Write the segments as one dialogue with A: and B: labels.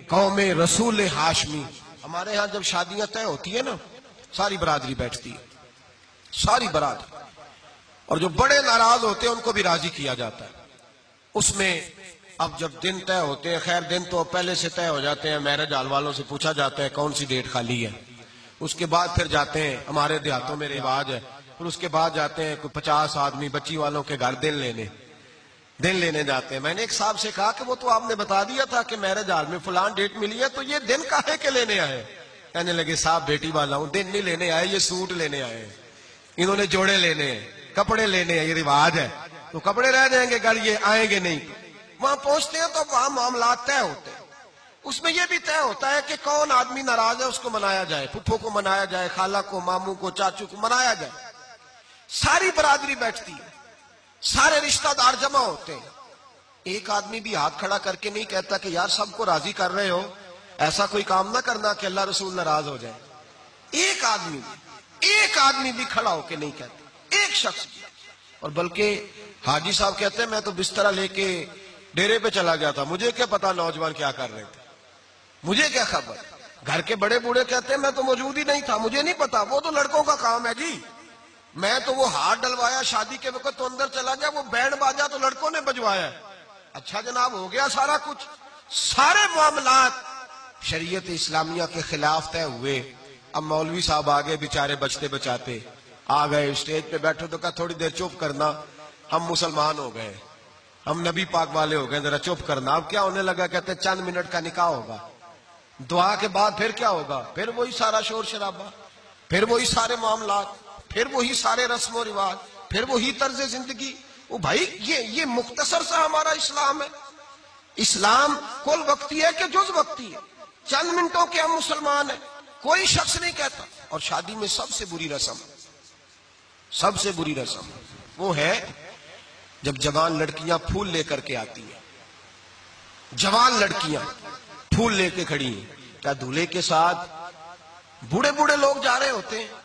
A: قوم رسول ہاشمی. ہمارے ہاں جب شادیاں طے ہوتی ہے نا ساری برادری بیٹھتی ہے, ساری برادری, اور جو بڑے ناراض ہوتے ہیں ان کو بھی راضی کیا جاتا ہے. اس میں اب جب دن طے ہوتے ہیں, خیر دن تو پہلے سے طے ہو جاتے ہیں, میرج ہال والوں سے پوچھا جاتا ہے کون سی ڈیٹ خالی ہے, اس کے بعد پھر جاتے ہیں, ہمارے دیہاتوں میں رواج ہے, پھر اس کے بعد جاتے ہیں کوئی 50 آدمی بچی والوں کے گھر دن لینے جاتے ہیں. میں نے ایک صاحب سے کہا کہ وہ تو آپ نے بتا دیا تھا کہ میرج ہال میں فلان ڈیٹ ملی ہے, تو یہ دن کاہے کے لینے آئے؟ کہنے لگے صاحب بیٹی والا ہوں, دن نہیں لینے آئے, یہ سوٹ لینے آئے ہیں, انہوں نے جوڑے لینے ہیں, کپڑے لینے ہیں, یہ رواج ہے. تو کپڑے رہ جائیں گے گھر, یہ آئیں گے نہیں. وہاں پہنچتے ہیں تو وہاں معاملات طے ہوتے ہیں. اس میں یہ بھی طے ہوتا ہے کہ کون آدمی ناراض ہے اس کو منایا جائے, پھپھو کو منایا جائے, خالہ کو, ماموں کو, چاچو کو منایا جائے. ساری برادری بیٹھتی ہے, سارے رشتہ دار جمع ہوتے ہیں. ایک آدمی بھی ہاتھ کھڑا کر کے نہیں کہتا کہ یار سب کو راضی کر رہے ہو, ایسا کوئی کام نہ کرنا کہ اللہ رسول ناراض ہو جائے. ایک آدمی بھی کھڑا ہو کے نہیں کہتا, ایک شخص بھی. اور بلکہ حاجی صاحب کہتے ہیں میں تو بسترا لے کے ڈیرے پہ چلا گیا تھا, مجھے کیا پتا نوجوان کیا کر رہے تھے, مجھے کیا خبر. گھر کے بڑے بوڑھے کہتے ہیں میں تو موجود ہی نہیں تھا, مجھے نہیں پتا, وہ تو لڑکوں کا کام ہے جی, میں تو وہ ہاتھ ڈلوایا شادی کے وقت تو اندر چلا گیا, وہ بینڈ باجا تو لڑکوں نے بجوایا. اچھا جناب ہو گیا سارا کچھ. سارے معاملات شریعت اسلامیہ کے خلاف طے ہوئے. اب مولوی صاحب آگے بیچارے بچتے بچاتے آ گئے, اسٹیج پہ بیٹھو تو کہا تھوڑی دیر چپ کرنا, ہم مسلمان ہو گئے, ہم نبی پاک والے ہو گئے, ذرا چپ کرنا. اب کیا ہونے لگا, کہتے چند منٹ کا نکاح ہوگا, دعا کے بعد پھر کیا ہوگا, پھر وہی سارا شور شرابہ, پھر وہی سارے معاملات, پھر وہی سارے رسم و رواج, پھر وہی طرز زندگی. وہ بھائی یہ مختصر سا ہمارا اسلام ہے. اسلام کل وقتی ہے کہ جز وقتی ہے, چند منٹوں کے ہم مسلمان ہیں, کوئی شخص نہیں کہتا. اور شادی میں سب سے بری رسم وہ ہے جب جوان لڑکیاں پھول لے کر کے آتی ہیں. جوان لڑکیاں پھول لے کے کھڑی ہیں, کیا دولہے کے ساتھ بوڑھے لوگ جا رہے ہوتے ہیں,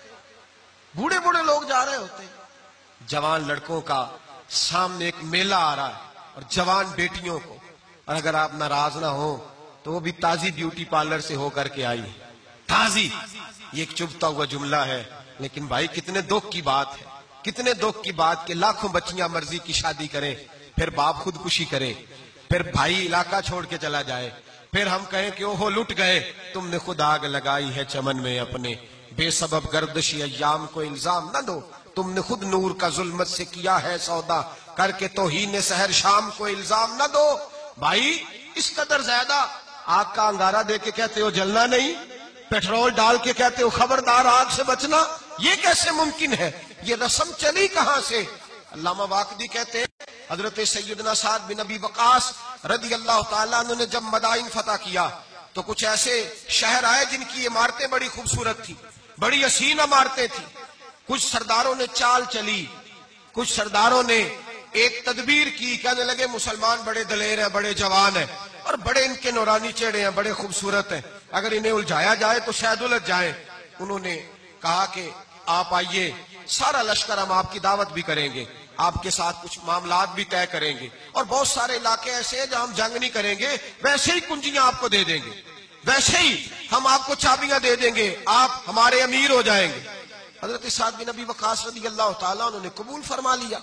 A: جوان لڑکوں کا سامنے ایک میلہ آ رہا ہے, اور جوان بیٹیوں کو, اور اگر آپ ناراض نہ ہو تو وہ بھی تازی بیوٹی پارلر سے ہو کر کے آئی, تازی. یہ ایک چبھتا ہوا جملہ ہے, لیکن بھائی کتنے دکھ کی بات ہے, کتنے دکھ کی بات کہ لاکھوں بچیاں مرضی کی شادی کریں, پھر باپ خودکشی کرے, پھر بھائی علاقہ چھوڑ کے چلا جائے, پھر ہم کہیں کہ اوہو لٹ گئے, تم نے خود آگ لگائی ہے چمن میں اپنے, بے سبب گردشی ایام کو الزام نہ دو, تم نے خود نور کا ظلمت سے کیا ہے سودا, کر کے توہین سحر شام کو الزام نہ دو. بھائی اس قدر زیادہ آگ کا انگارہ دے کے کہتے ہو جلنا نہیں, پیٹرول ڈال کے کہتے ہو خبردار آگ سے بچنا, یہ کیسے ممکن ہے؟ یہ رسم چلی کہاں سے؟ علامہ واقدی کہتے ہیں حضرت سیدنا سعد بن ابی وقاص رضی اللہ تعالیٰ عنہ نے جب مدائن فتح کیا تو کچھ ایسے شہر آئے جن کی عمارتیں بڑی خوبصورت تھی, بڑی حسین عمارتیں تھیں. کچھ سرداروں نے چال چلی, کچھ سرداروں نے ایک تدبیر کی, کہنے لگے مسلمان بڑے دلیر ہیں, بڑے جوان ہیں, اور بڑے ان کے نورانی چہرے ہیں, بڑے خوبصورت ہیں, اگر انہیں الجھایا جائے تو شاید الجھ جائیں. انہوں نے کہا کہ آپ آئیے, سارا لشکر ہم آپ کی دعوت بھی کریں گے, آپ کے ساتھ کچھ معاملات بھی طے کریں گے, اور بہت سارے علاقے ایسے ہیں جہاں ہم جنگ نہیں کریں گے, ویسے ہی کنجیاں آپ کو دے دیں گے, ویسے ہی ہم آپ کو چابیاں دے دیں گے, آپ ہمارے امیر ہو جائیں گے. حضرت سعد بن ابی وقاص رضی اللہ تعالیٰ انہوں نے قبول فرما لیا.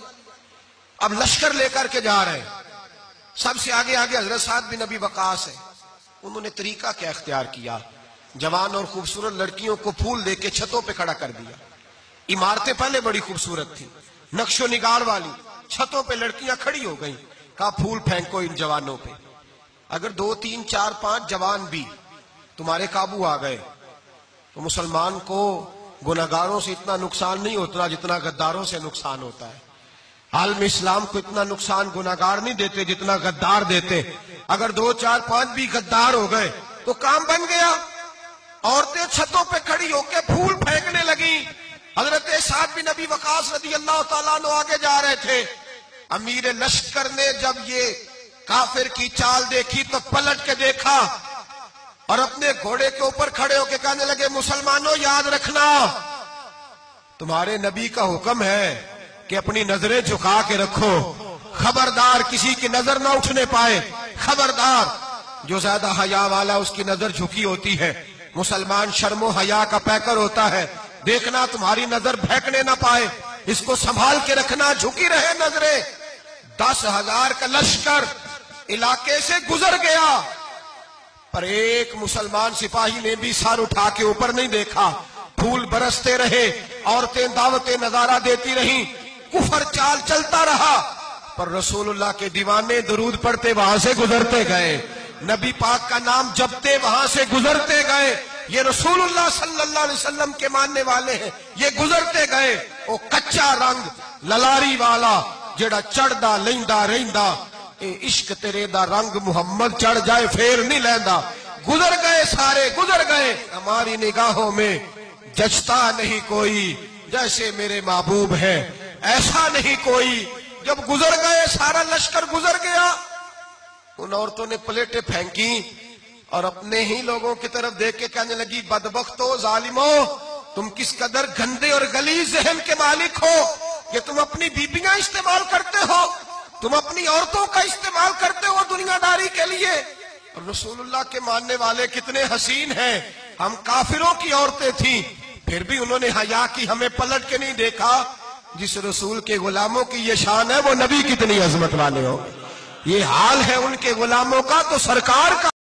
A: اب لشکر لے کر کے جا رہے ہیں, سب سے آگے حضرت سعد بن ابی وقاص ہے. انہوں نے طریقہ کیا اختیار کیا, جوان اور خوبصورت لڑکیوں کو پھول دے کے چھتوں پہ کھڑا کر دیا. عمارتیں پہلے بڑی خوبصورت تھی, نقش و نگار والی, چھتوں پہ لڑکیاں کھڑی ہو گئیں. کہا پھول پھینکو ان جوانوں پہ. اگر 2 3 4 5 جوان بھی تمہارے قابو آ گئے تو مسلمان کو گناہگاروں سے اتنا نقصان نہیں ہوتا جتنا غداروں سے نقصان ہوتا ہے. عالم اسلام کو اتنا نقصان گناہگار نہیں دیتے جتنا غدار دیتے. اگر 2 4 5 بھی غدار ہو گئے تو کام بن گیا. عورتیں چھتوں پہ کھڑی ہو کے پھول پھینکنے لگیں. حضرت سعد بن ابی وقاص رضی اللہ تعالیٰ عنہ آگے جا رہے تھے. امیر لشکر نے جب یہ کافر کی چال دیکھی تو پلٹ کے دیکھا اور اپنے گھوڑے کے اوپر کھڑے ہو کے کہنے لگے مسلمانوں یاد رکھنا, تمہارے نبی کا حکم ہے کہ اپنی نظریں جھکا کے رکھو, خبردار کسی کی نظر نہ اٹھنے پائے, خبردار. جو زیادہ حیا والا اس کی نظر جھکی ہوتی ہے. مسلمان شرم و حیا کا پیکر ہوتا ہے. دیکھنا تمہاری نظر بہکنے نہ پائے، اس کو سنبھال کے رکھنا، جھکی رہے نظریں. 10,000 کا لشکر علاقے سے گزر گیا، پر ایک مسلمان سپاہی نے بھی سر اٹھا کے اوپر نہیں دیکھا. پھول برستے رہے، عورتیں دعوتیں نظارہ دیتی رہیں، کفر چال چلتا رہا، پر رسول اللہ کے دیوانے درود پڑھتے وہاں سے گزرتے گئے، نبی پاک کا نام جپتے وہاں سے گزرتے گئے. یہ رسول اللہ صلی اللہ علیہ وسلم کے ماننے والے ہیں، یہ گزرتے گئے. وہ کچا رنگ للاری والا جڑا چڑھدا لیندا رہندا، اے عشق تیرے دا رنگ محمد چڑھ جائے پھر نہیں لیندا. گزر گئے، سارے گزر گئے. ہماری نگاہوں میں جچتا نہیں کوئی جیسے میرے محبوب ہے، ایسا نہیں کوئی. جب گزر گئے، سارا لشکر گزر گیا، ان عورتوں نے پلیٹیں پھینکی اور اپنے ہی لوگوں کی طرف دیکھ کے کہنے لگی بدبختو ظالمو، تم کس قدر گندے اور غلیظ ذہن کے مالک ہو کہ تم اپنی بیبیاں استعمال کرتے ہو، تم اپنی عورتوں کا استعمال کرتے ہو دنیا داری کے لیے. اور رسول اللہ کے ماننے والے کتنے حسین ہیں. ہم کافروں کی عورتیں تھیں، پھر بھی انہوں نے حیا کی، ہمیں پلٹ کے نہیں دیکھا. جس رسول کے غلاموں کی یہ شان ہے، وہ نبی کتنی عظمت والے ہو. یہ حال ہے ان کے غلاموں کا تو سرکار کا